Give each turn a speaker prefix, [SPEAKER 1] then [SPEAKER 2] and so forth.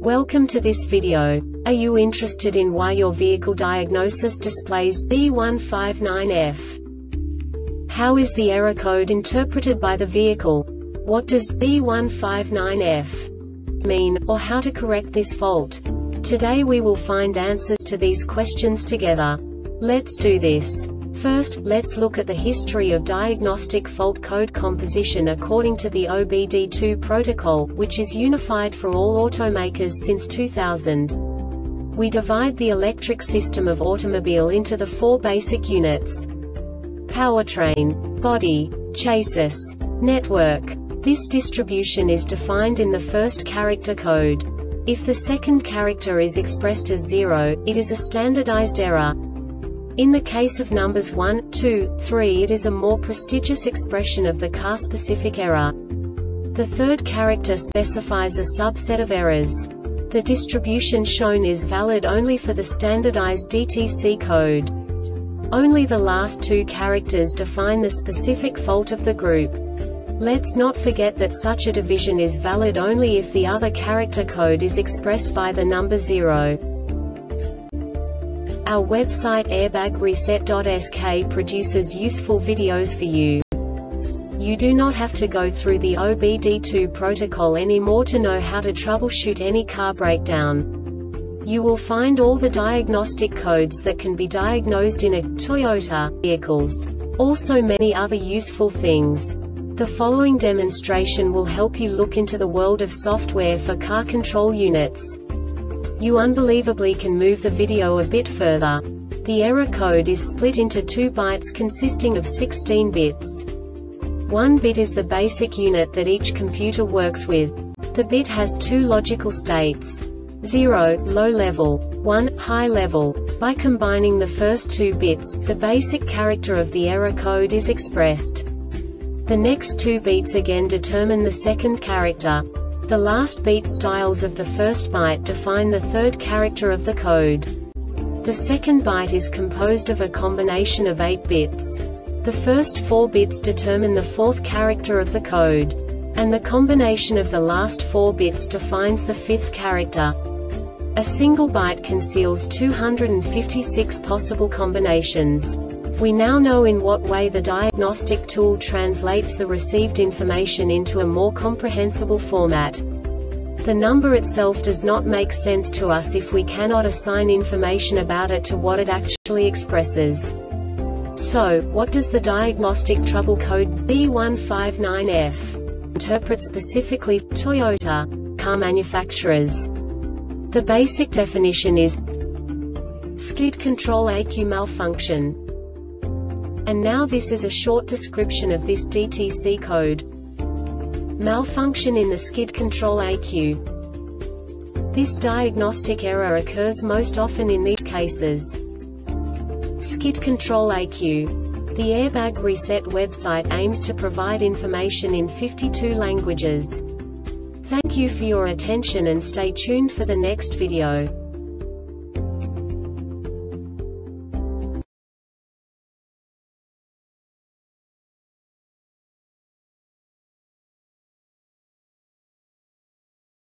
[SPEAKER 1] Welcome to this video. Are you interested in why your vehicle diagnosis displays B159F? How is the error code interpreted by the vehicle? What does B159F mean, or how to correct this fault? Today we will find answers to these questions together. Let's do this. First, let's look at the history of diagnostic fault code composition according to the OBD2 protocol, which is unified for all automakers since 2000. We divide the electric system of automobile into the four basic units: powertrain, body, chassis, network. This distribution is defined in the first character code. If the second character is expressed as 0, it is a standardized error. In the case of numbers 1, 2, 3, it is a more prestigious expression of the car-specific error. The third character specifies a subset of errors. The distribution shown is valid only for the standardized DTC code. Only the last two characters define the specific fault of the group. Let's not forget that such a division is valid only if the other character code is expressed by the number 0. Our website airbagreset.sk produces useful videos for you. You do not have to go through the OBD2 protocol anymore to know how to troubleshoot any car breakdown. You will find all the diagnostic codes that can be diagnosed in a Toyota vehicles. Also many other useful things. The following demonstration will help you look into the world of software for car control units. You unbelievably can move the video a bit further. The error code is split into 2 bytes consisting of 16 bits. 1 bit is the basic unit that each computer works with. The bit has 2 logical states: 0, low level, 1, high level. By combining the first 2 bits, the basic character of the error code is expressed. The next 2 beats again determine the second character. The last beat styles of the first byte define the third character of the code. The second byte is composed of a combination of 8 bits. The first 4 bits determine the fourth character of the code. And the combination of the last 4 bits defines the fifth character. A single byte conceals 256 possible combinations. We now know in what way the diagnostic tool translates the received information into a more comprehensible format. The number itself does not make sense to us if we cannot assign information about it to what it actually expresses. So, what does the diagnostic trouble code B159F interpret specifically for Toyota car manufacturers? The basic definition is skid control ECU malfunction. And now this is a short description of this DTC code. Malfunction in the skid control ECU. This diagnostic error occurs most often in these cases. Skid control ECU. The Airbag Reset website aims to provide information in 52 languages. Thank you for your attention and stay tuned for the next video.